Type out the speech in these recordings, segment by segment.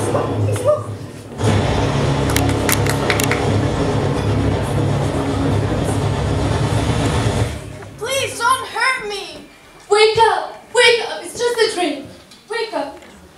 Please don't hurt me! Wake up! Wake up! It's just a dream. Wake up.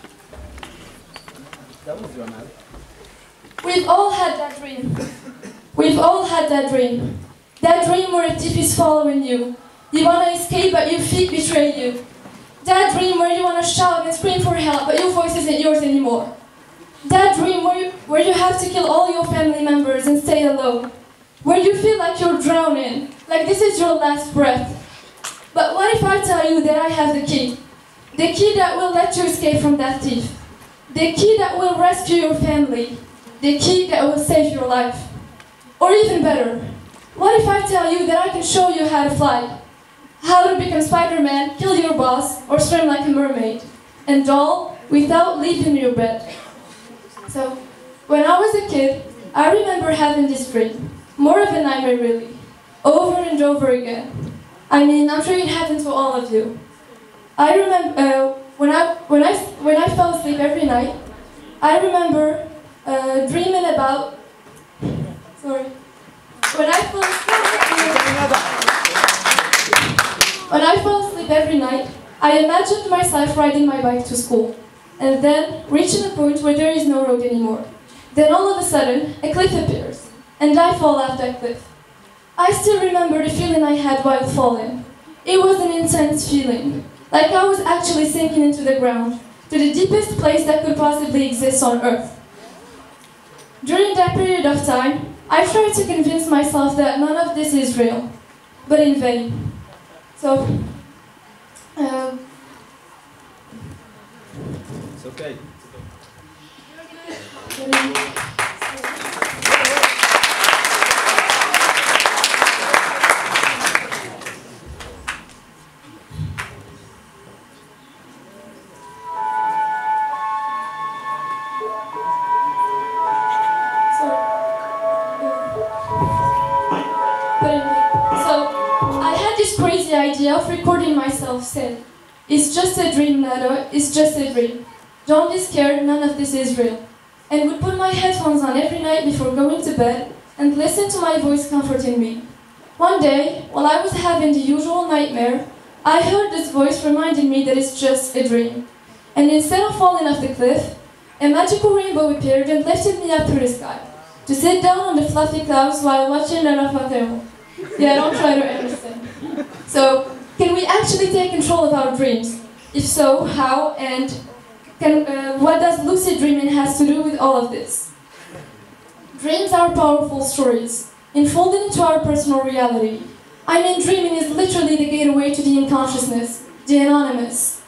That was dramatic. We've all had that dream. We've all had that dream. That dream where a thief is following you. You want to escape, but your feet betray you. That dream where you want to shout and scream for help, but your voice isn't yours anymore. That dream where you have to kill all your family members and stay alone. Where you feel like you're drowning, like this is your last breath. But what if I tell you that I have the key? The key that will let you escape from that thief. The key that will rescue your family. The key that will save your life. Or even better, what if I tell you that I can show you how to fly? How to become Spider-Man, kill your boss, or swim like a mermaid. And all without leaving your bed. So, when I was a kid, I remember having this dream. More of a nightmare really. Over and over again. I mean, I'm sure it happened to all of you. I remember, when I fell asleep every night, I remember dreaming about... Sorry. When I fell asleep every night, I imagined myself riding my bike to school, and then reaching a point where there is no road anymore. Then all of a sudden, a cliff appears, and I fall off that cliff. I still remember the feeling I had while falling. It was an intense feeling, like I was actually sinking into the ground, to the deepest place that could possibly exist on Earth. During that period of time, I tried to convince myself that none of this is real, but in vain. So, It's okay. Crazy idea of recording myself said, "It's just a dream, Nado, it's just a dream. Don't be scared, none of this is real." And would put my headphones on every night before going to bed and listen to my voice comforting me. One day, while I was having the usual nightmare, I heard this voice reminding me that it's just a dream. And instead of falling off the cliff, a magical rainbow appeared and lifted me up through the sky, to sit down on the fluffy clouds while watching La Rafatero. Yeah, don't try to understand. So, can we actually take control of our dreams? If so, how, and what does lucid dreaming has to do with all of this? Dreams are powerful stories, unfolding into our personal reality. I mean, dreaming is literally the gateway to the unconsciousness, the anonymous.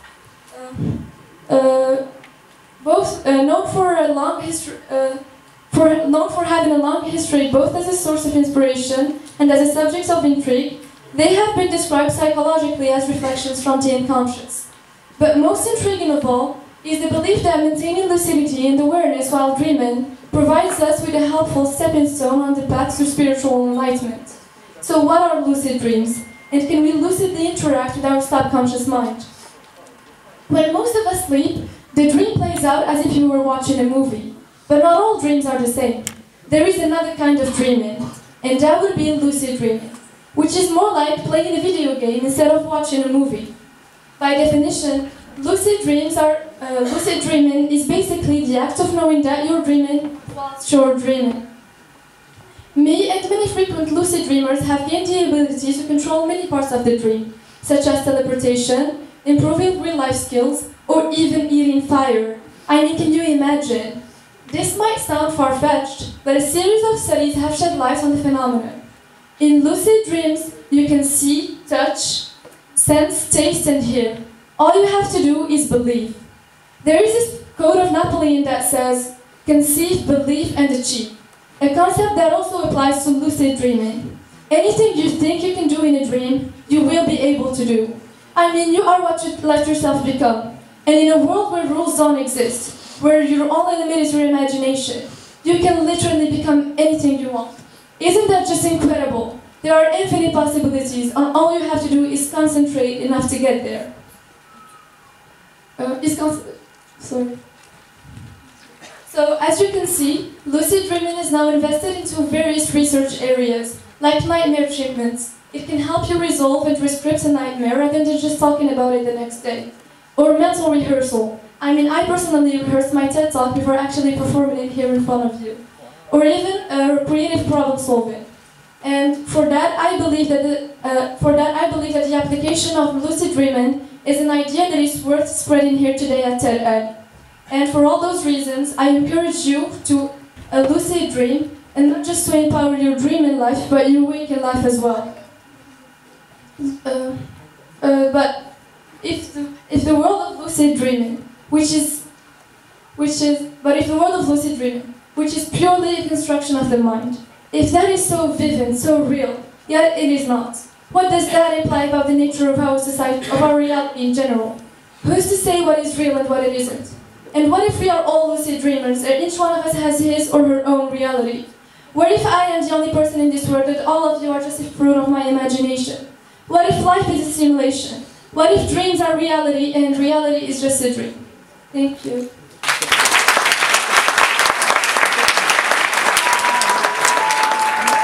Known for a long history, known for having a long history both as a source of inspiration and as a subject of intrigue, they have been described psychologically as reflections from the unconscious. But most intriguing of all is the belief that maintaining lucidity and awareness while dreaming provides us with a helpful stepping stone on the path to spiritual enlightenment. So what are lucid dreams? And can we lucidly interact with our subconscious mind? When most of us sleep, the dream plays out as if you were watching a movie. But not all dreams are the same. There is another kind of dreaming, and that would be lucid dreaming, which is more like playing a video game instead of watching a movie. By definition, lucid dreaming is basically the act of knowing that you're dreaming whilst you're dreaming. Me and many frequent lucid dreamers have gained the ability to control many parts of the dream, such as teleportation, improving real-life skills, or even eating fire. I mean, can you imagine? This might sound far-fetched, but a series of studies have shed light on the phenomenon. In lucid dreams, you can see, touch, sense, taste, and hear. All you have to do is believe. There is this quote of Napoleon that says, "Conceive, believe, and achieve," a concept that also applies to lucid dreaming. Anything you think you can do in a dream, you will be able to do. I mean, you are what you let yourself become. And in a world where rules don't exist, where your only limit is your imagination, you can literally become anything you want. Isn't that just incredible? There are infinite possibilities, and all you have to do is concentrate enough to get there. Sorry. So, as you can see, lucid dreaming is now invested into various research areas, like nightmare treatments. It can help you resolve and rescript a nightmare rather than just talking about it the next day. Or mental rehearsal. I mean, I personally rehearsed my TED Talk before actually performing it here in front of you. Or even creative problem solving. And for that, I believe that the application of lucid dreaming is an idea that is worth spreading here today at TED-Ed. And for all those reasons, I encourage you to lucid dream, and not just to empower your dream in life, but your waking life as well. But if the world of lucid dreaming, which is purely a construction of the mind, if that is so vivid, so real, yet it is not, what does that imply about the nature of our society, of our reality in general? Who's to say what is real and what it isn't? And what if we are all lucid dreamers, and each one of us has his or her own reality? What if I am the only person in this world, and all of you are just a fruit of my imagination? What if life is a simulation? What if dreams are reality, and reality is just a dream? Thank you.